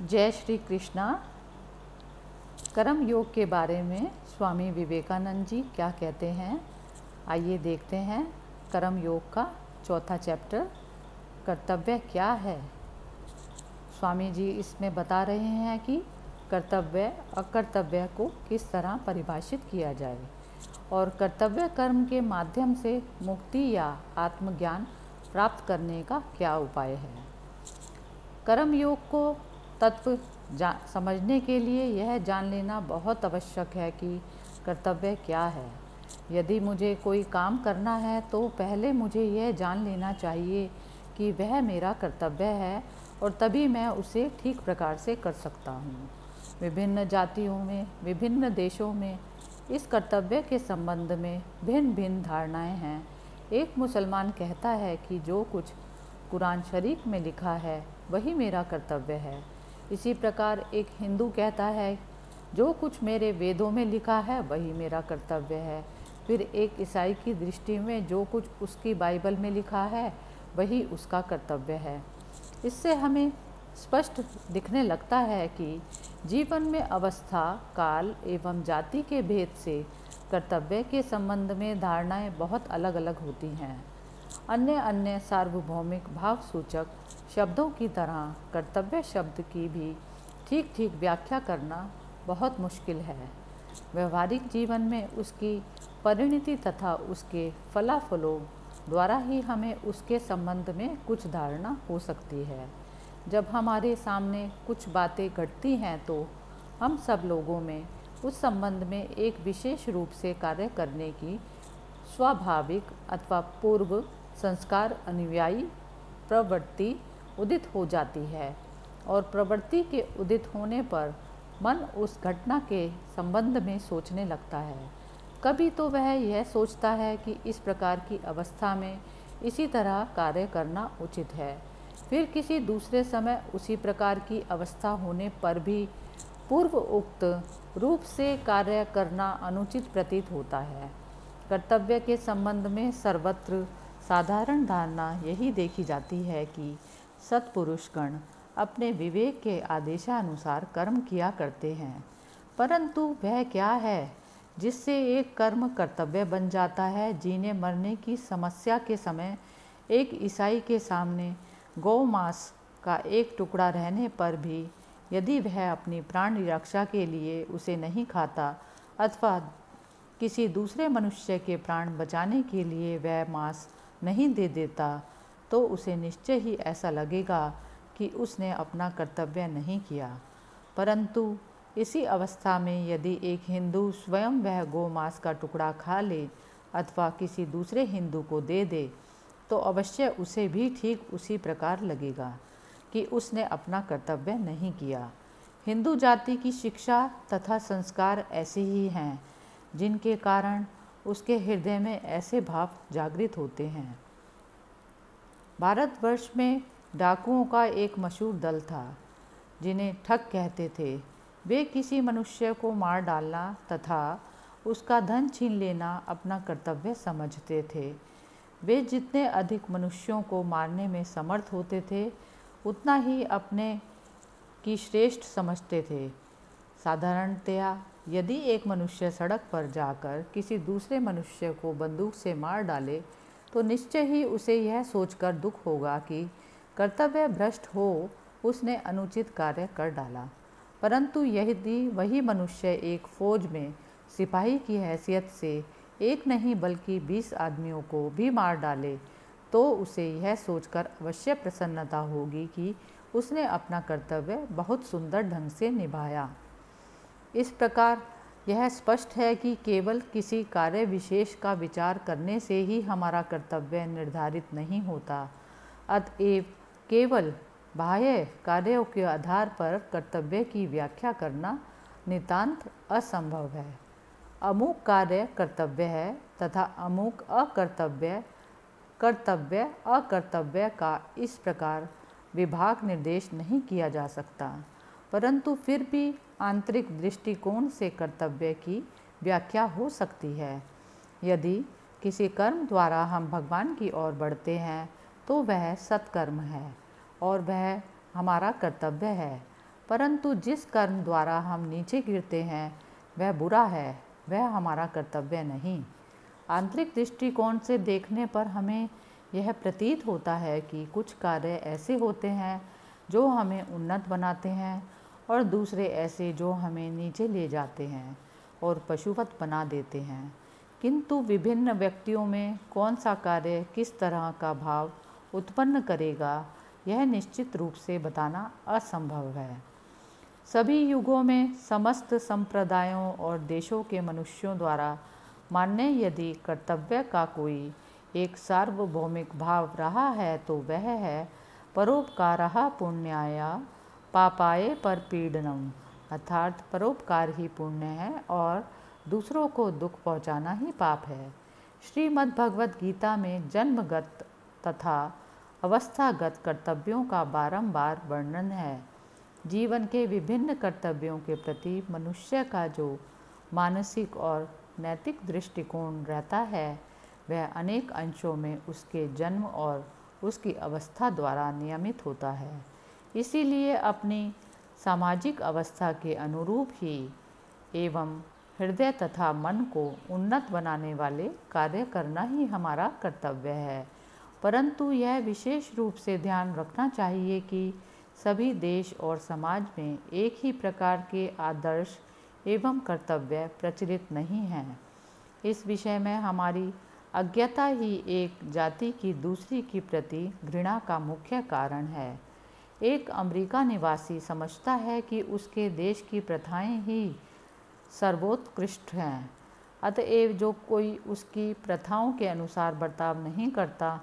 जय श्री कृष्णा। कर्म योग के बारे में स्वामी विवेकानंद जी क्या कहते हैं, आइए देखते हैं। कर्म योग का चौथा चैप्टर, कर्तव्य क्या है। स्वामी जी इसमें बता रहे हैं कि कर्तव्य अकर्तव्य को किस तरह परिभाषित किया जाए और कर्तव्य कर्म के माध्यम से मुक्ति या आत्मज्ञान प्राप्त करने का क्या उपाय है। कर्म योग को तत्व समझने के लिए यह जान लेना बहुत आवश्यक है कि कर्तव्य क्या है। यदि मुझे कोई काम करना है तो पहले मुझे यह जान लेना चाहिए कि वह मेरा कर्तव्य है और तभी मैं उसे ठीक प्रकार से कर सकता हूँ। विभिन्न जातियों में, विभिन्न देशों में इस कर्तव्य के संबंध में भिन्न भिन्न धारणाएं हैं। एक मुसलमान कहता है कि जो कुछ कुरान शरीफ में लिखा है वही मेरा कर्तव्य है। इसी प्रकार एक हिंदू कहता है जो कुछ मेरे वेदों में लिखा है वही मेरा कर्तव्य है। फिर एक ईसाई की दृष्टि में जो कुछ उसकी बाइबल में लिखा है वही उसका कर्तव्य है। इससे हमें स्पष्ट दिखने लगता है कि जीवन में अवस्था, काल एवं जाति के भेद से कर्तव्य के संबंध में धारणाएं बहुत अलग अलग होती हैं। अन्य अन्य सार्वभौमिक भाव सूचक शब्दों की तरह कर्तव्य शब्द की भी ठीक ठीक व्याख्या करना बहुत मुश्किल है। व्यवहारिक जीवन में उसकी परिणति तथा उसके फलाफलों द्वारा ही हमें उसके संबंध में कुछ धारणा हो सकती है। जब हमारे सामने कुछ बातें घटती हैं तो हम सब लोगों में उस संबंध में एक विशेष रूप से कार्य करने की स्वाभाविक अथवा पूर्व संस्कार अनुयायी प्रवृत्ति उदित हो जाती है और प्रवृत्ति के उदित होने पर मन उस घटना के संबंध में सोचने लगता है। कभी तो वह यह सोचता है कि इस प्रकार की अवस्था में इसी तरह कार्य करना उचित है। फिर किसी दूसरे समय उसी प्रकार की अवस्था होने पर भी पूर्व उक्त रूप से कार्य करना अनुचित प्रतीत होता है। कर्तव्य के संबंध में सर्वत्र साधारण धारणा यही देखी जाती है कि सत्पुरुषगण अपने विवेक के आदेशानुसार कर्म किया करते हैं, परंतु वह क्या है जिससे एक कर्म कर्तव्य बन जाता है। जीने मरने की समस्या के समय एक ईसाई के सामने गौ मांस का एक टुकड़ा रहने पर भी यदि वह अपनी प्राण रक्षा के लिए उसे नहीं खाता अथवा किसी दूसरे मनुष्य के प्राण बचाने के लिए वह मांस नहीं दे देता तो उसे निश्चय ही ऐसा लगेगा कि उसने अपना कर्तव्य नहीं किया। परंतु इसी अवस्था में यदि एक हिंदू स्वयं वह गोमांस का टुकड़ा खा ले अथवा किसी दूसरे हिंदू को दे दे तो अवश्य उसे भी ठीक उसी प्रकार लगेगा कि उसने अपना कर्तव्य नहीं किया। हिंदू जाति की शिक्षा तथा संस्कार ऐसे ही हैं जिनके कारण उसके हृदय में ऐसे भाव जागृत होते हैं। भारतवर्ष में डाकुओं का एक मशहूर दल था जिन्हें ठग कहते थे। वे किसी मनुष्य को मार डालना तथा उसका धन छीन लेना अपना कर्तव्य समझते थे। वे जितने अधिक मनुष्यों को मारने में समर्थ होते थे उतना ही अपने की श्रेष्ठ समझते थे। साधारणतया यदि एक मनुष्य सड़क पर जाकर किसी दूसरे मनुष्य को बंदूक से मार डाले तो निश्चय ही उसे यह सोचकर दुख होगा कि कर्तव्य भ्रष्ट हो उसने अनुचित कार्य कर डाला। परंतु यदि वही मनुष्य एक फौज में सिपाही की हैसियत से एक नहीं बल्कि 20 आदमियों को भी मार डाले तो उसे यह सोचकर अवश्य प्रसन्नता होगी कि उसने अपना कर्तव्य बहुत सुंदर ढंग से निभाया। इस प्रकार यह स्पष्ट है कि केवल किसी कार्य विशेष का विचार करने से ही हमारा कर्तव्य निर्धारित नहीं होता। अतएव केवल बाह्य कार्यों के आधार पर कर्तव्य की व्याख्या करना नितांत असंभव है। अमुक कार्य कर्तव्य है तथा अमुक अकर्तव्य कर्तव्य अकर्तव्य का इस प्रकार विभाग निर्देश नहीं किया जा सकता। परंतु फिर भी आंतरिक दृष्टिकोण से कर्तव्य की व्याख्या हो सकती है। यदि किसी कर्म द्वारा हम भगवान की ओर बढ़ते हैं तो वह सत्कर्म है और वह हमारा कर्तव्य है। परंतु जिस कर्म द्वारा हम नीचे गिरते हैं वह बुरा है, वह हमारा कर्तव्य नहीं। आंतरिक दृष्टिकोण से देखने पर हमें यह प्रतीत होता है कि कुछ कार्य ऐसे होते हैं जो हमें उन्नत बनाते हैं और दूसरे ऐसे जो हमें नीचे ले जाते हैं और पशुवत बना देते हैं। किंतु विभिन्न व्यक्तियों में कौन सा कार्य किस तरह का भाव उत्पन्न करेगा, यह निश्चित रूप से बताना असंभव है। सभी युगों में समस्त संप्रदायों और देशों के मनुष्यों द्वारा मान्य यदि कर्तव्य का कोई एक सार्वभौमिक भाव रहा है तो वह है परोपकारः पुण्याय पापाय परपीडनम, अर्थात परोपकार ही पुण्य है और दूसरों को दुख पहुंचाना ही पाप है। श्रीमद् भगवद गीता में जन्मगत तथा अवस्थागत कर्तव्यों का बारंबार वर्णन है। जीवन के विभिन्न कर्तव्यों के प्रति मनुष्य का जो मानसिक और नैतिक दृष्टिकोण रहता है वह अनेक अंशों में उसके जन्म और उसकी अवस्था द्वारा नियमित होता है। इसीलिए अपनी सामाजिक अवस्था के अनुरूप ही एवं हृदय तथा मन को उन्नत बनाने वाले कार्य करना ही हमारा कर्तव्य है। परंतु यह विशेष रूप से ध्यान रखना चाहिए कि सभी देश और समाज में एक ही प्रकार के आदर्श एवं कर्तव्य प्रचलित नहीं हैं। इस विषय में हमारी अज्ञता ही एक जाति की दूसरी की प्रति घृणा का मुख्य कारण है। एक अमेरिका निवासी समझता है कि उसके देश की प्रथाएं ही सर्वोत्कृष्ट हैं, अतएव जो कोई उसकी प्रथाओं के अनुसार बर्ताव नहीं करता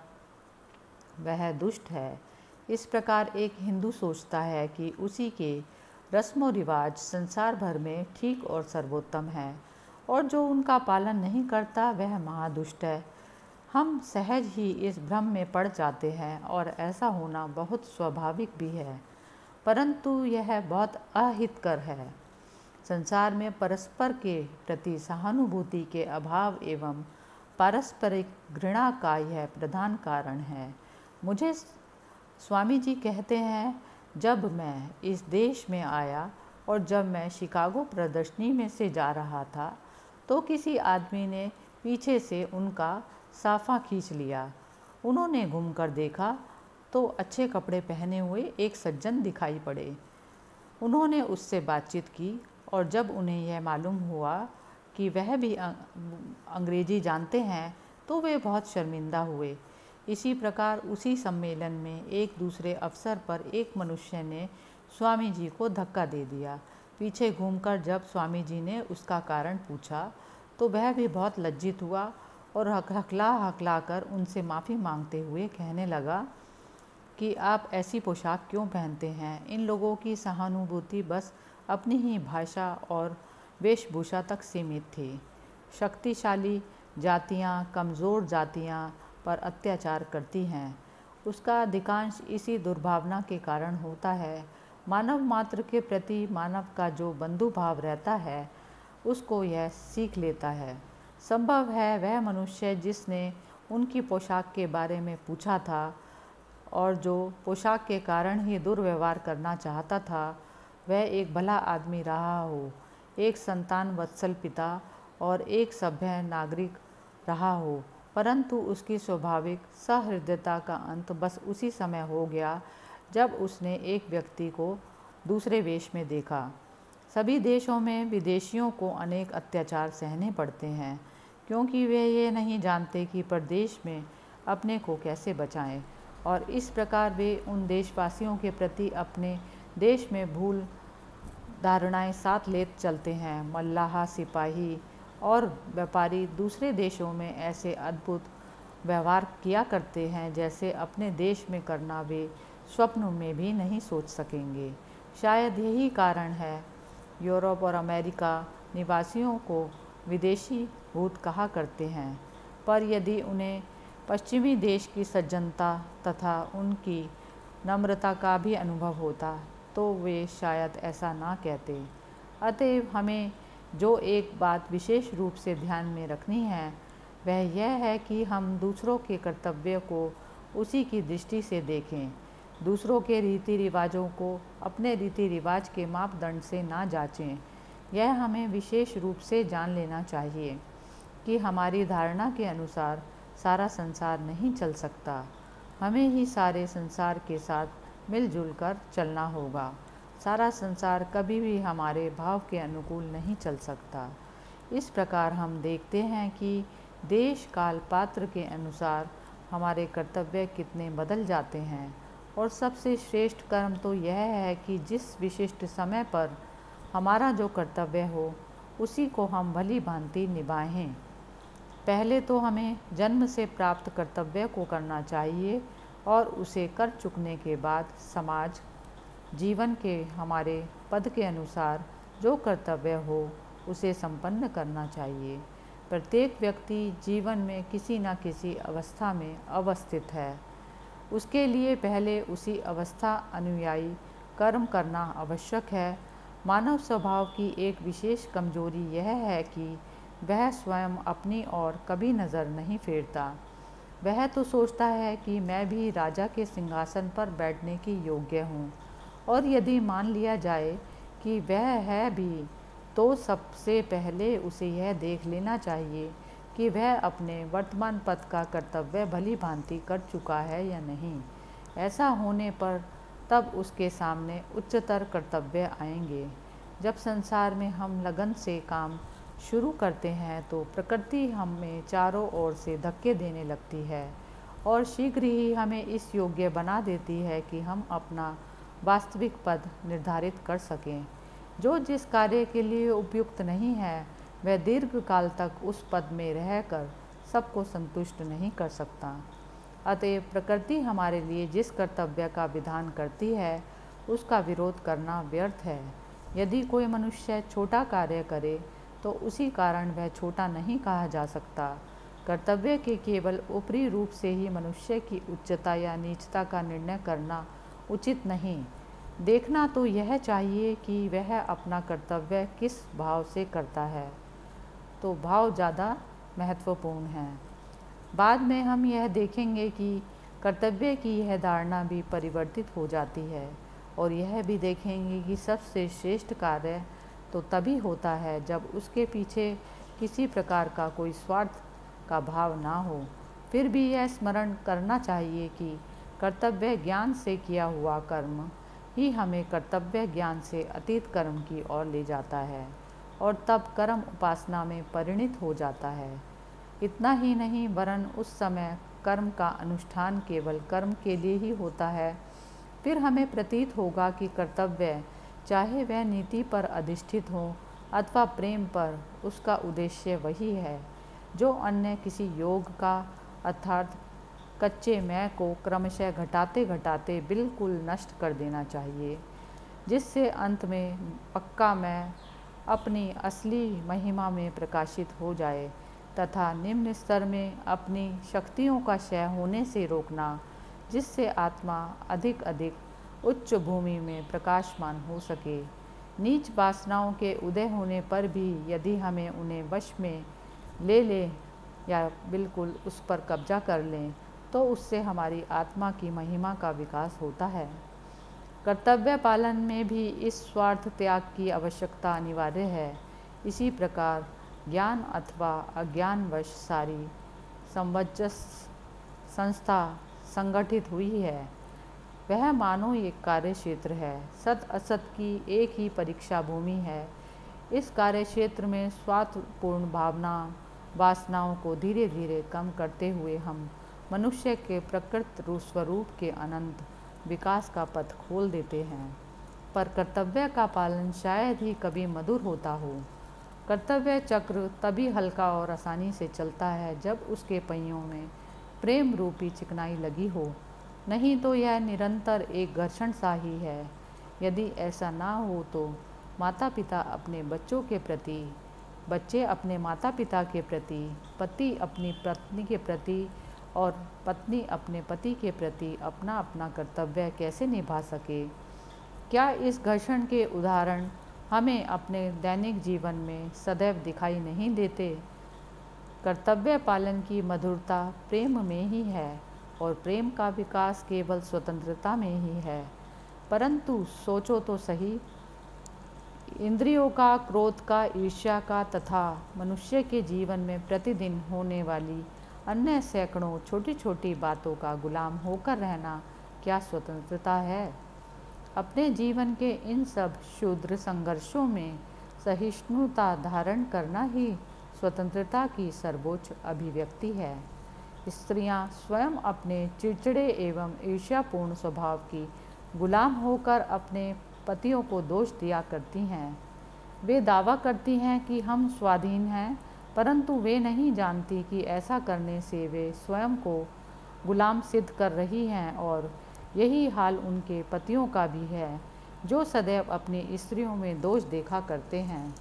वह दुष्ट है। इस प्रकार एक हिंदू सोचता है कि उसी के रस्म व रिवाज संसार भर में ठीक और सर्वोत्तम है और जो उनका पालन नहीं करता वह महादुष्ट है। हम सहज ही इस भ्रम में पड़ जाते हैं और ऐसा होना बहुत स्वाभाविक भी है, परंतु यह बहुत अहितकर है। संसार में परस्पर के प्रति सहानुभूति के अभाव एवं पारस्परिक घृणा का यह प्रधान कारण है। मुझे स्वामी जी कहते हैं, जब मैं इस देश में आया और जब मैं शिकागो प्रदर्शनी में से जा रहा था तो किसी आदमी ने पीछे से उनका साफा खींच लिया। उन्होंने घूमकर देखा तो अच्छे कपड़े पहने हुए एक सज्जन दिखाई पड़े। उन्होंने उससे बातचीत की और जब उन्हें यह मालूम हुआ कि वह भी अंग्रेजी जानते हैं तो वे बहुत शर्मिंदा हुए। इसी प्रकार उसी सम्मेलन में एक दूसरे अवसर पर एक मनुष्य ने स्वामी जी को धक्का दे दिया। पीछे घूमकर जब स्वामी जी ने उसका कारण पूछा तो वह भी बहुत लज्जित हुआ और हकला कर उनसे माफ़ी मांगते हुए कहने लगा कि आप ऐसी पोशाक क्यों पहनते हैं। इन लोगों की सहानुभूति बस अपनी ही भाषा और वेशभूषा तक सीमित थी। शक्तिशाली जातियां कमज़ोर जातियां पर अत्याचार करती हैं, उसका अधिकांश इसी दुर्भावना के कारण होता है। मानव मात्र के प्रति मानव का जो बंधुभाव रहता है उसको यह सीख लेता है। संभव है वह मनुष्य जिसने उनकी पोशाक के बारे में पूछा था और जो पोशाक के कारण ही दुर्व्यवहार करना चाहता था वह एक भला आदमी रहा हो, एक संतान वत्सल पिता और एक सभ्य नागरिक रहा हो, परंतु उसकी स्वाभाविक सहृदयता का अंत बस उसी समय हो गया जब उसने एक व्यक्ति को दूसरे वेश में देखा। सभी देशों में विदेशियों को अनेक अत्याचार सहने पड़ते हैं क्योंकि वे ये नहीं जानते कि परदेश में अपने को कैसे बचाएं, और इस प्रकार वे उन देशवासियों के प्रति अपने देश में भूल धारणाएं साथ ले चलते हैं। मल्लाह, सिपाही और व्यापारी दूसरे देशों में ऐसे अद्भुत व्यवहार किया करते हैं जैसे अपने देश में करना वे स्वप्न में भी नहीं सोच सकेंगे। शायद यही कारण है यूरोप और अमेरिका निवासियों को विदेशी भूत कहा करते हैं, पर यदि उन्हें पश्चिमी देश की सज्जनता तथा उनकी नम्रता का भी अनुभव होता तो वे शायद ऐसा ना कहते। अतएव हमें जो एक बात विशेष रूप से ध्यान में रखनी है वह यह है कि हम दूसरों के कर्तव्य को उसी की दृष्टि से देखें दूसरों के रीति रिवाजों को अपने रीति रिवाज के मापदंड से ना जांचें। यह हमें विशेष रूप से जान लेना चाहिए कि हमारी धारणा के अनुसार सारा संसार नहीं चल सकता। हमें ही सारे संसार के साथ मिलजुल कर चलना होगा। सारा संसार कभी भी हमारे भाव के अनुकूल नहीं चल सकता। इस प्रकार हम देखते हैं कि देश काल पात्र के अनुसार हमारे कर्तव्य कितने बदल जाते हैं, और सबसे श्रेष्ठ कर्म तो यह है कि जिस विशिष्ट समय पर हमारा जो कर्तव्य हो उसी को हम भली भांति निभाएं। पहले तो हमें जन्म से प्राप्त कर्तव्य को करना चाहिए और उसे कर चुकने के बाद समाज जीवन के हमारे पद के अनुसार जो कर्तव्य हो उसे संपन्न करना चाहिए। प्रत्येक व्यक्ति जीवन में किसी न किसी अवस्था में अवस्थित है। उसके लिए पहले उसी अवस्था अनुयायी कर्म करना आवश्यक है। मानव स्वभाव की एक विशेष कमजोरी यह है कि वह स्वयं अपनी ओर कभी नज़र नहीं फेरता। वह तो सोचता है कि मैं भी राजा के सिंहासन पर बैठने की योग्य हूँ, और यदि मान लिया जाए कि वह है भी, तो सबसे पहले उसे यह देख लेना चाहिए कि वह अपने वर्तमान पद का कर्तव्य भली भांति कर चुका है या नहीं। ऐसा होने पर तब उसके सामने उच्चतर कर्तव्य आएंगे। जब संसार में हम लगन से काम शुरू करते हैं तो प्रकृति हमें चारों ओर से धक्के देने लगती है और शीघ्र ही हमें इस योग्य बना देती है कि हम अपना वास्तविक पद निर्धारित कर सकें। जो जिस कार्य के लिए उपयुक्त नहीं है वह दीर्घ काल तक उस पद में रहकर सबको संतुष्ट नहीं कर सकता। अतएव प्रकृति हमारे लिए जिस कर्तव्य का विधान करती है उसका विरोध करना व्यर्थ है। यदि कोई मनुष्य छोटा कार्य करे तो उसी कारण वह छोटा नहीं कहा जा सकता। कर्तव्य के केवल ऊपरी रूप से ही मनुष्य की उच्चता या नीचता का निर्णय करना उचित नहीं। देखना तो यह चाहिए कि वह अपना कर्तव्य किस भाव से करता है, तो भाव ज़्यादा महत्वपूर्ण है। बाद में हम यह देखेंगे कि कर्तव्य की यह धारणा भी परिवर्तित हो जाती है, और यह भी देखेंगे कि सबसे श्रेष्ठ कार्य तो तभी होता है जब उसके पीछे किसी प्रकार का कोई स्वार्थ का भाव ना हो। फिर भी यह स्मरण करना चाहिए कि कर्तव्य ज्ञान से किया हुआ कर्म ही हमें कर्तव्य ज्ञान से अतीत कर्म की ओर ले जाता है, और तब कर्म उपासना में परिणित हो जाता है। इतना ही नहीं, वरन उस समय कर्म का अनुष्ठान केवल कर्म के लिए ही होता है। फिर हमें प्रतीत होगा कि कर्तव्य, चाहे वह नीति पर अधिष्ठित हो अथवा प्रेम पर, उसका उद्देश्य वही है जो अन्य किसी योग का, अर्थात कच्चे मैं को क्रमशः घटाते घटाते बिल्कुल नष्ट कर देना चाहिए, जिससे अंत में पक्का मैं अपनी असली महिमा में प्रकाशित हो जाए, तथा निम्न स्तर में अपनी शक्तियों का क्षय होने से रोकना, जिससे आत्मा अधिक अधिक उच्च भूमि में प्रकाशमान हो सके। नीच वासनाओं के उदय होने पर भी यदि हमें उन्हें वश में ले लें या बिल्कुल उस पर कब्जा कर लें, तो उससे हमारी आत्मा की महिमा का विकास होता है। कर्तव्य पालन में भी इस स्वार्थ त्याग की आवश्यकता अनिवार्य है। इसी प्रकार ज्ञान अथवा अज्ञानवश सारी समंजस संस्था संगठित हुई है। वह मानो एक कार्य क्षेत्र है, सत असत की एक ही परीक्षा भूमि है। इस कार्य क्षेत्र में स्वार्थपूर्ण भावना वासनाओं को धीरे धीरे कम करते हुए हम मनुष्य के प्रकृत स्वरूप के अनंत विकास का पथ खोल देते हैं। पर कर्तव्य का पालन शायद ही कभी मधुर होता हो। कर्तव्य चक्र तभी हल्का और आसानी से चलता है जब उसके पहियों में प्रेम रूपी चिकनाई लगी हो, नहीं तो यह निरंतर एक घर्षण सा ही है। यदि ऐसा ना हो तो माता पिता अपने बच्चों के प्रति, बच्चे अपने माता पिता के प्रति, पति अपनी पत्नी के प्रति और पत्नी अपने पति के प्रति अपना अपना कर्तव्य कैसे निभा सके? क्या इस घर्षण के उदाहरण हमें अपने दैनिक जीवन में सदैव दिखाई नहीं देते? कर्तव्य पालन की मधुरता प्रेम में ही है, और प्रेम का विकास केवल स्वतंत्रता में ही है। परंतु सोचो तो सही, इंद्रियों का, क्रोध का, ईर्ष्या का तथा मनुष्य के जीवन में प्रतिदिन होने वाली अन्य सैकड़ों छोटी छोटी बातों का गुलाम होकर रहना क्या स्वतंत्रता है? अपने जीवन के इन सब क्षुद्र संघर्षों में सहिष्णुता धारण करना ही स्वतंत्रता की सर्वोच्च अभिव्यक्ति है। स्त्रियां स्वयं अपने चिड़चिड़े एवं ईर्ष्यापूर्ण स्वभाव की गुलाम होकर अपने पतियों को दोष दिया करती हैं। वे दावा करती हैं कि हम स्वाधीन हैं, परंतु वे नहीं जानती कि ऐसा करने से वे स्वयं को गुलाम सिद्ध कर रही हैं और यही हाल उनके पतियों का भी है, जो सदैव अपनी स्त्रियों में दोष देखा करते हैं।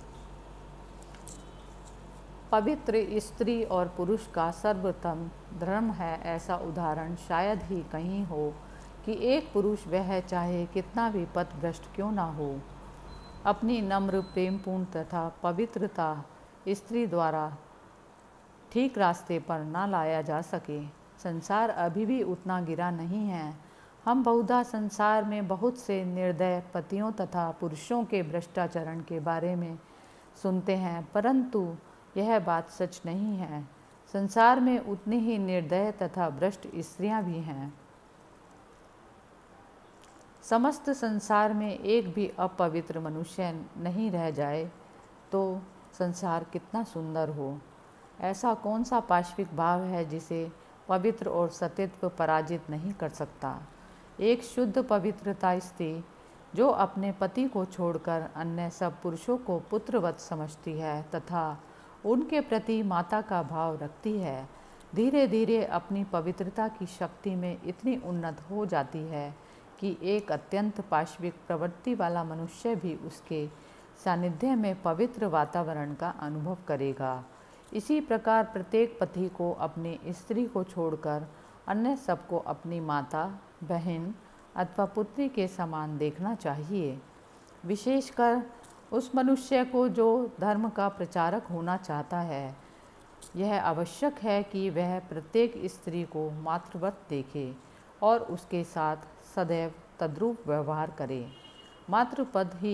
पवित्र स्त्री और पुरुष का सर्वोत्तम धर्म है, ऐसा उदाहरण शायद ही कहीं हो कि एक पुरुष, वह चाहे कितना भी पथभ्रष्ट क्यों ना हो, अपनी नम्र, प्रेमपूर्ण तथा पवित्रता स्त्री द्वारा ठीक रास्ते पर ना लाया जा सके। संसार अभी भी उतना गिरा नहीं है। हम बहुधा संसार में बहुत से निर्दय पतियों तथा पुरुषों के भ्रष्टाचरण के बारे में सुनते हैं, परंतु यह बात सच नहीं है। संसार में उतनी ही निर्दय तथा भ्रष्ट स्त्रियां भी हैं। समस्त संसार में एक भी अपवित्र मनुष्य नहीं रह जाए तो संसार कितना सुंदर हो। ऐसा कौन सा पाश्विक भाव है जिसे पवित्र और सतीत्व पराजित नहीं कर सकता? एक शुद्ध पवित्रता स्त्री जो अपने पति को छोड़कर अन्य सब पुरुषों को पुत्रवत समझती है तथा उनके प्रति माता का भाव रखती है, धीरे धीरे अपनी पवित्रता की शक्ति में इतनी उन्नत हो जाती है कि एक अत्यंत पाश्विक प्रवृत्ति वाला मनुष्य भी उसके सानिध्य में पवित्र वातावरण का अनुभव करेगा। इसी प्रकार प्रत्येक पति को अपनी स्त्री को छोड़कर अन्य सबको अपनी माता, बहन अथवा पुत्री के समान देखना चाहिए। विशेषकर उस मनुष्य को जो धर्म का प्रचारक होना चाहता है। यह आवश्यक है कि वह प्रत्येक स्त्री को मातृवत देखे और उसके साथ सदैव तद्रूप व्यवहार करे। मातृपद ही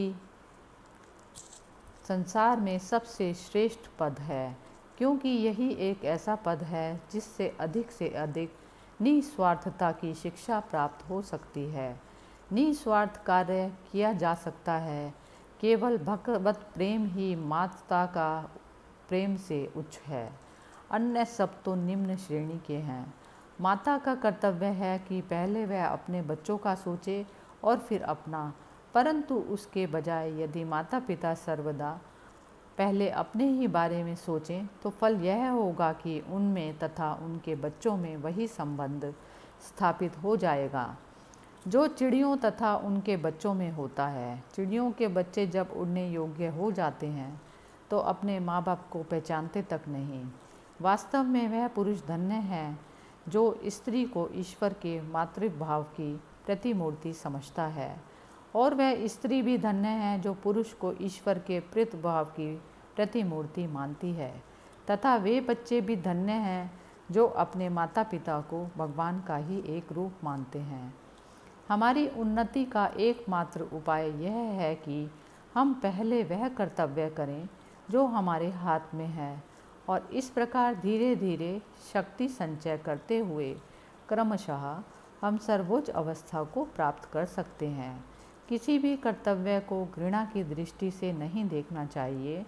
संसार में सबसे श्रेष्ठ पद है, क्योंकि यही एक ऐसा पद है जिससे अधिक निस्वार्थता की शिक्षा प्राप्त हो सकती है। निस्वार्थ कार्य किया जा सकता है। केवल भगवत प्रेम ही माता का प्रेम से उच्च है, अन्य सब तो निम्न श्रेणी के हैं। माता का कर्तव्य है कि पहले वह अपने बच्चों का सोचे और फिर अपना, परंतु उसके बजाय यदि माता पिता सर्वदा पहले अपने ही बारे में सोचें तो फल यह होगा कि उनमें तथा उनके बच्चों में वही संबंध स्थापित हो जाएगा जो चिड़ियों तथा उनके बच्चों में होता है। चिड़ियों के बच्चे जब उड़ने योग्य हो जाते हैं तो अपने माँ बाप को पहचानते तक नहीं। वास्तव में वह पुरुष धन्य है जो स्त्री को ईश्वर के मातृभाव की प्रतिमूर्ति समझता है, और वह स्त्री भी धन्य है जो पुरुष को ईश्वर के प्रीतभाव की प्रतिमूर्ति मानती है, तथा वे बच्चे भी धन्य हैं जो अपने माता पिता को भगवान का ही एक रूप मानते हैं। हमारी उन्नति का एकमात्र उपाय यह है कि हम पहले वह कर्तव्य करें जो हमारे हाथ में है, और इस प्रकार धीरे धीरे शक्ति संचय करते हुए क्रमशः हम सर्वोच्च अवस्था को प्राप्त कर सकते हैं। किसी भी कर्तव्य को घृणा की दृष्टि से नहीं देखना चाहिए।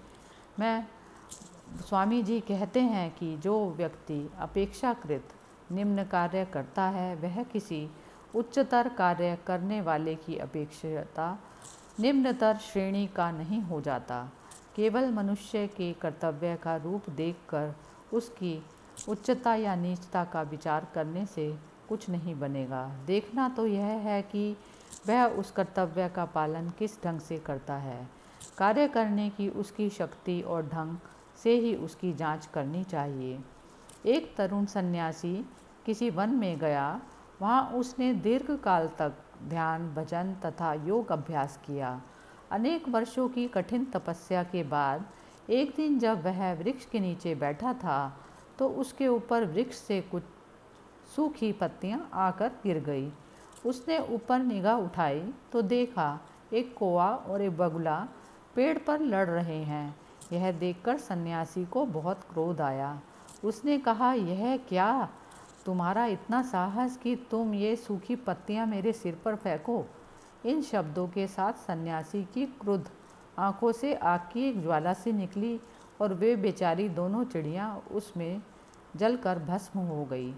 स्वामी जी कहते हैं कि जो व्यक्ति अपेक्षाकृत निम्न कार्य करता है वह किसी उच्चतर कार्य करने वाले की अपेक्षता निम्नतर श्रेणी का नहीं हो जाता। केवल मनुष्य के कर्तव्य का रूप देखकर उसकी उच्चता या नीचता का विचार करने से कुछ नहीं बनेगा। देखना तो यह है कि वह उस कर्तव्य का पालन किस ढंग से करता है। कार्य करने की उसकी शक्ति और ढंग से ही उसकी जांच करनी चाहिए। एक तरुण सन्यासी किसी वन में गया। वहाँ उसने दीर्घ काल तक ध्यान, भजन तथा योग अभ्यास किया। अनेक वर्षों की कठिन तपस्या के बाद एक दिन जब वह वृक्ष के नीचे बैठा था तो उसके ऊपर वृक्ष से कुछ सूखी पत्तियां आकर गिर गई। उसने ऊपर निगाह उठाई तो देखा एक कौवा और एक बगुला पेड़ पर लड़ रहे हैं। यह देखकर सन्यासी को बहुत क्रोध आया। उसने कहा, यह क्या, तुम्हारा इतना साहस कि तुम ये सूखी पत्तियां मेरे सिर पर फेंको। इन शब्दों के साथ सन्यासी की क्रुद्ध आंखों से आग की एक ज्वाला सी निकली और वे बेचारी दोनों चिड़ियां उसमें जलकर भस्म हो गई।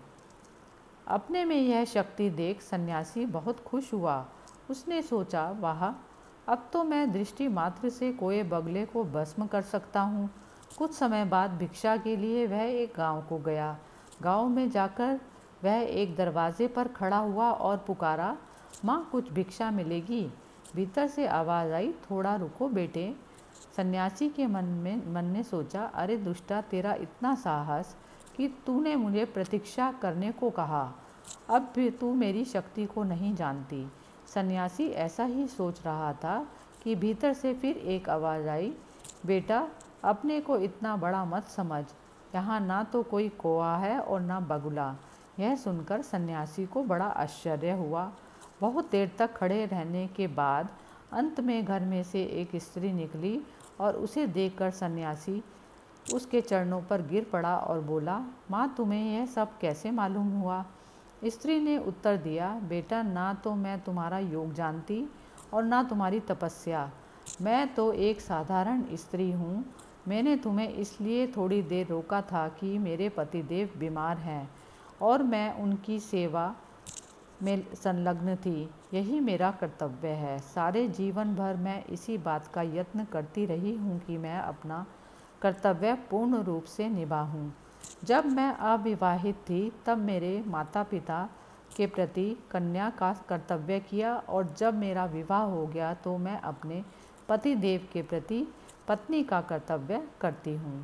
अपने में यह शक्ति देख सन्यासी बहुत खुश हुआ। उसने सोचा, वाह, अब तो मैं दृष्टि मात्र से कोए बगले को भस्म कर सकता हूँ। कुछ समय बाद भिक्षा के लिए वह एक गांव को गया। गांव में जाकर वह एक दरवाजे पर खड़ा हुआ और पुकारा, माँ, कुछ भिक्षा मिलेगी। भीतर से आवाज़ आई, थोड़ा रुको बेटे। सन्यासी के मन ने सोचा, अरे दुष्टा, तेरा इतना साहस कि तूने मुझे प्रतीक्षा करने को कहा। अब भी तू मेरी शक्ति को नहीं जानती। सन्यासी ऐसा ही सोच रहा था कि भीतर से फिर एक आवाज़ आई, बेटा, अपने को इतना बड़ा मत समझ। यहाँ ना तो कोई कौवा है और ना बगुला। यह सुनकर सन्यासी को बड़ा आश्चर्य हुआ। बहुत देर तक खड़े रहने के बाद अंत में घर में से एक स्त्री निकली और उसे देखकर सन्यासी उसके चरणों पर गिर पड़ा और बोला, माँ, तुम्हें यह सब कैसे मालूम हुआ? स्त्री ने उत्तर दिया, बेटा, ना तो मैं तुम्हारा योग जानती और ना तुम्हारी तपस्या। मैं तो एक साधारण स्त्री हूँ। मैंने तुम्हें इसलिए थोड़ी देर रोका था कि मेरे पतिदेव बीमार हैं और मैं उनकी सेवा में संलग्न थी। यही मेरा कर्तव्य है। सारे जीवन भर मैं इसी बात का यत्न करती रही हूँ कि मैं अपना कर्तव्य पूर्ण रूप से निभाऊँ। जब मैं अविवाहित थी तब मेरे माता पिता के प्रति कन्या का कर्तव्य किया और जब मेरा विवाह हो गया तो मैं अपने पति देव के प्रति पत्नी का कर्तव्य करती हूँ।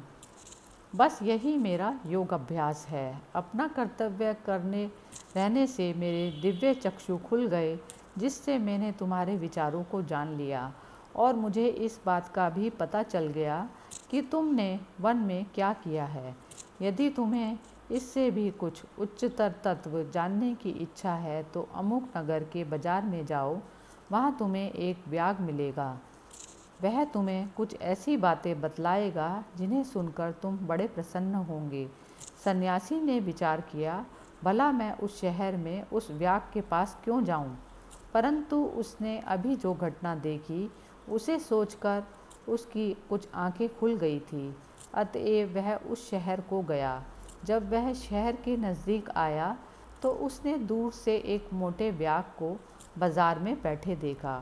बस यही मेरा योग अभ्यास है। अपना कर्तव्य करने रहने से मेरे दिव्य चक्षु खुल गए, जिससे मैंने तुम्हारे विचारों को जान लिया और मुझे इस बात का भी पता चल गया कि तुमने वन में क्या किया है। यदि तुम्हें इससे भी कुछ उच्चतर तत्व जानने की इच्छा है तो अमुक नगर के बाजार में जाओ। वहाँ तुम्हें एक व्याग मिलेगा। वह तुम्हें कुछ ऐसी बातें बतलाएगा जिन्हें सुनकर तुम बड़े प्रसन्न होंगे। सन्यासी ने विचार किया, भला मैं उस शहर में उस व्याग के पास क्यों जाऊं? परंतु उसने अभी जो घटना देखी उसे सोचकर उसकी कुछ आंखें खुल गई थी। अतएव वह उस शहर को गया। जब वह शहर के नज़दीक आया तो उसने दूर से एक मोटे व्याग को बाजार में बैठे देखा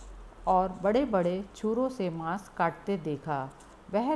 और बड़े बड़े छुरों से मांस काटते देखा। वह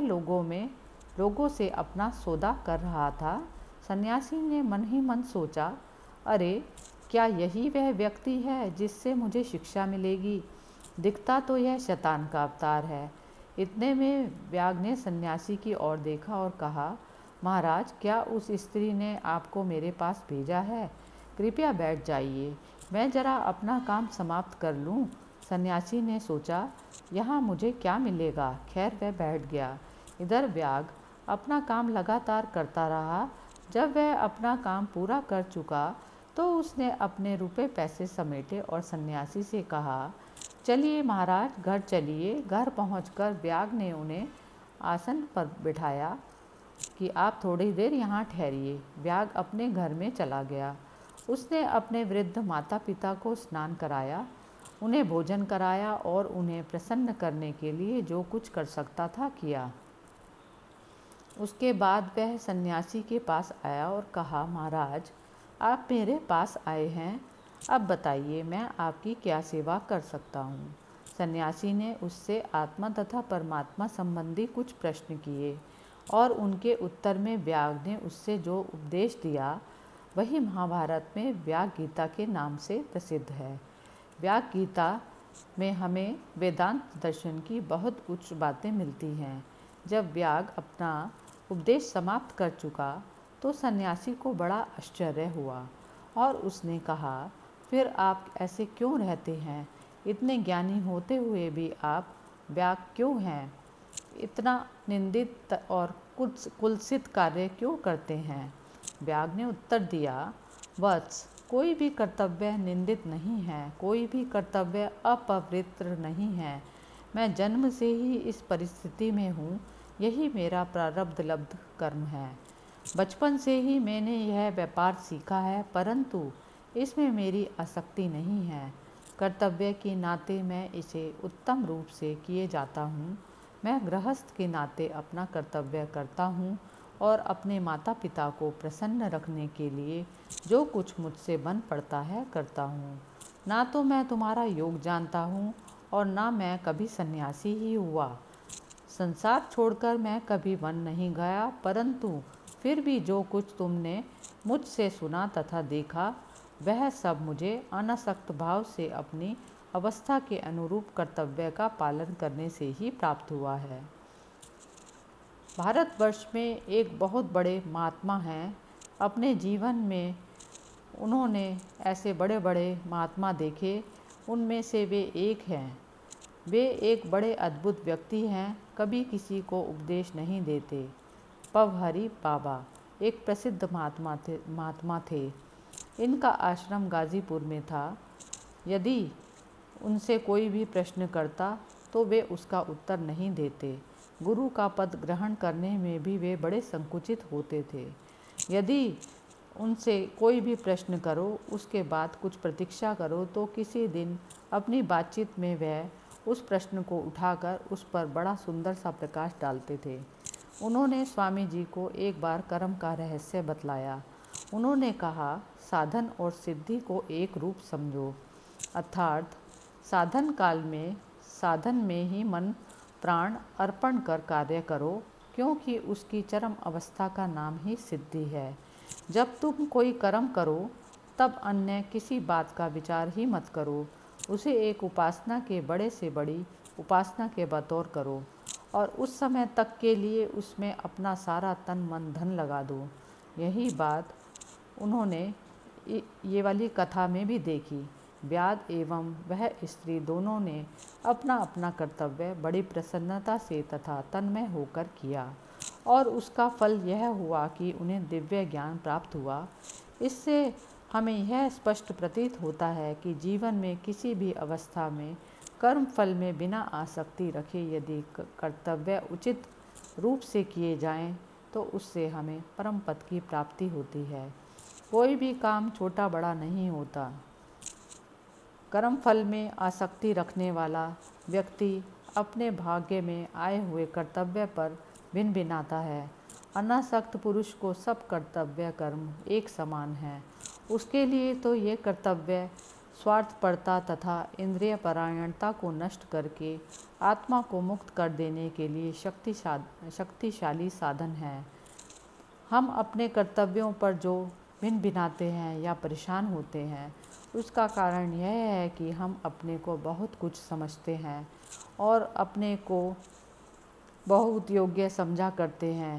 लोगों से अपना सौदा कर रहा था। सन्यासी ने मन ही मन सोचा, अरे, क्या यही वह व्यक्ति है जिससे मुझे शिक्षा मिलेगी? दिखता तो यह शैतान का अवतार है। इतने में व्याग ने सन्यासी की ओर देखा और कहा, महाराज, क्या उस स्त्री ने आपको मेरे पास भेजा है? कृपया बैठ जाइए, मैं जरा अपना काम समाप्त कर लूँ। सन्यासी ने सोचा, यहाँ मुझे क्या मिलेगा। खैर, वह बैठ गया। इधर व्याग अपना काम लगातार करता रहा। जब वह अपना काम पूरा कर चुका तो उसने अपने रुपए पैसे समेटे और सन्यासी से कहा, चलिए महाराज, घर चलिए। घर पहुंचकर व्याग ने उन्हें आसन पर बिठाया कि आप थोड़ी देर यहाँ ठहरिए। व्याग अपने घर में चला गया। उसने अपने वृद्ध माता पिता को स्नान कराया, उन्हें भोजन कराया और उन्हें प्रसन्न करने के लिए जो कुछ कर सकता था किया। उसके बाद वह सन्यासी के पास आया और कहा, महाराज, आप मेरे पास आए हैं, अब बताइए मैं आपकी क्या सेवा कर सकता हूँ। सन्यासी ने उससे आत्मा तथा परमात्मा संबंधी कुछ प्रश्न किए और उनके उत्तर में व्याग ने उससे जो उपदेश दिया वही महाभारत में व्याग गीता के नाम से प्रसिद्ध है। व्याग गीता में हमें वेदांत दर्शन की बहुत उच्च बातें मिलती हैं। जब व्याग अपना उपदेश समाप्त कर चुका तो सन्यासी को बड़ा आश्चर्य हुआ और उसने कहा, फिर आप ऐसे क्यों रहते हैं? इतने ज्ञानी होते हुए भी आप व्याग क्यों हैं? इतना निंदित और कुत्सित कार्य क्यों करते हैं? व्याग ने उत्तर दिया, वत्स, कोई भी कर्तव्य निंदित नहीं है, कोई भी कर्तव्य अपवित्र नहीं है। मैं जन्म से ही इस परिस्थिति में हूँ, यही मेरा प्रारब्ध लब्ध कर्म है। बचपन से ही मैंने यह व्यापार सीखा है, परंतु इसमें मेरी आसक्ति नहीं है। कर्तव्य के नाते मैं इसे उत्तम रूप से किए जाता हूँ। मैं गृहस्थ के नाते अपना कर्तव्य करता हूँ और अपने माता पिता को प्रसन्न रखने के लिए जो कुछ मुझसे बन पड़ता है करता हूँ। ना तो मैं तुम्हारा योग जानता हूँ और ना मैं कभी सन्यासी ही हुआ। संसार छोड़कर मैं कभी वन नहीं गया, परंतु फिर भी जो कुछ तुमने मुझसे सुना तथा देखा, वह सब मुझे अनासक्त भाव से अपनी अवस्था के अनुरूप कर्तव्य का पालन करने से ही प्राप्त हुआ है। भारतवर्ष में एक बहुत बड़े महात्मा हैं। अपने जीवन में उन्होंने ऐसे बड़े बड़े महात्मा देखे, उनमें से वे एक हैं। वे एक बड़े अद्भुत व्यक्ति हैं, कभी किसी को उपदेश नहीं देते। पवहरी बाबा एक प्रसिद्ध महात्मा थे। इनका आश्रम गाजीपुर में था। यदि उनसे कोई भी प्रश्न करता तो वे उसका उत्तर नहीं देते। गुरु का पद ग्रहण करने में भी वे बड़े संकुचित होते थे। यदि उनसे कोई भी प्रश्न करो, उसके बाद कुछ प्रतीक्षा करो, तो किसी दिन अपनी बातचीत में वह उस प्रश्न को उठाकर उस पर बड़ा सुंदर सा प्रकाश डालते थे। उन्होंने स्वामी जी को एक बार कर्म का रहस्य बतलाया। उन्होंने कहा, साधन और सिद्धि को एक रूप समझो, अर्थात साधन काल में साधन में ही मन प्राण अर्पण कर कार्य करो, क्योंकि उसकी चरम अवस्था का नाम ही सिद्धि है। जब तुम कोई कर्म करो तब अन्य किसी बात का विचार ही मत करो, उसे एक उपासना के बड़े से बड़ी उपासना के बतौर करो और उस समय तक के लिए उसमें अपना सारा तन मन धन लगा दो। यही बात उन्होंने ये वाली कथा में भी देखी। व्याध एवं वह स्त्री दोनों ने अपना अपना कर्तव्य बड़ी प्रसन्नता से तथा तन्मय होकर किया और उसका फल यह हुआ कि उन्हें दिव्य ज्ञान प्राप्त हुआ। इससे हमें यह स्पष्ट प्रतीत होता है कि जीवन में किसी भी अवस्था में कर्म फल में बिना आसक्ति रखे यदि कर्तव्य उचित रूप से किए जाएं, तो उससे हमें परम पद की प्राप्ति होती है। कोई भी काम छोटा बड़ा नहीं होता। कर्म फल में आसक्ति रखने वाला व्यक्ति अपने भाग्य में आए हुए कर्तव्य पर भिनभिनाता है। अनासक्त पुरुष को सब कर्तव्य कर्म एक समान है। उसके लिए तो ये कर्तव्य स्वार्थपरता तथा इंद्रिय परायणता को नष्ट करके आत्मा को मुक्त कर देने के लिए शक्तिशाली साधन है। हम अपने कर्तव्यों पर जो भिनाते हैं या परेशान होते हैं, उसका कारण यह है कि हम अपने को बहुत कुछ समझते हैं और अपने को बहुत योग्य समझा करते हैं।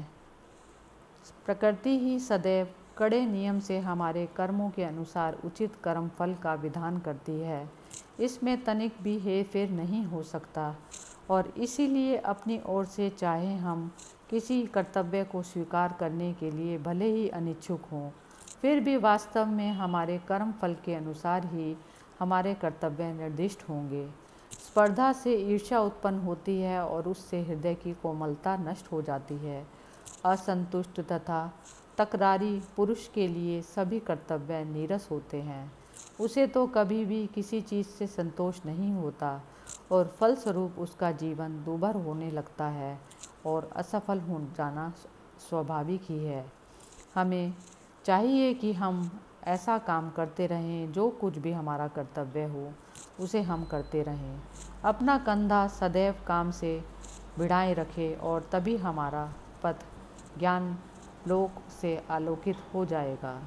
प्रकृति ही सदैव कड़े नियम से हमारे कर्मों के अनुसार उचित कर्म फल का विधान करती है। इसमें तनिक भी हेरफेर नहीं हो सकता और इसीलिए अपनी ओर से चाहे हम किसी कर्तव्य को स्वीकार करने के लिए भले ही अनिच्छुक हों, फिर भी वास्तव में हमारे कर्म फल के अनुसार ही हमारे कर्तव्य निर्दिष्ट होंगे। स्पर्धा से ईर्ष्या उत्पन्न होती है और उससे हृदय की कोमलता नष्ट हो जाती है। असंतुष्ट तथा तकरारी पुरुष के लिए सभी कर्तव्य नीरस होते हैं। उसे तो कभी भी किसी चीज़ से संतोष नहीं होता और फलस्वरूप उसका जीवन दूभर होने लगता है और असफल हो जाना स्वाभाविक ही है। हमें चाहिए कि हम ऐसा काम करते रहें, जो कुछ भी हमारा कर्तव्य हो उसे हम करते रहें। अपना कंधा सदैव काम से भिड़ाए रखें और तभी हमारा पथ ज्ञान लोक से आलोकित हो जाएगा।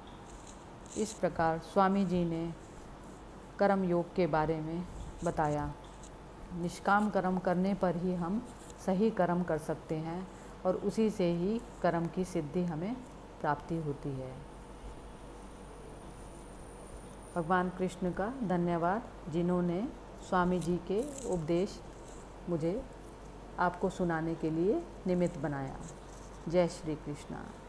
इस प्रकार स्वामी जी ने कर्म योग के बारे में बताया। निष्काम कर्म करने पर ही हम सही कर्म कर सकते हैं और उसी से ही कर्म की सिद्धि हमें प्राप्ति होती है। भगवान कृष्ण का धन्यवाद, जिन्होंने स्वामी जी के उपदेश मुझे आपको सुनाने के लिए निमित्त बनाया। जय श्री कृष्णा।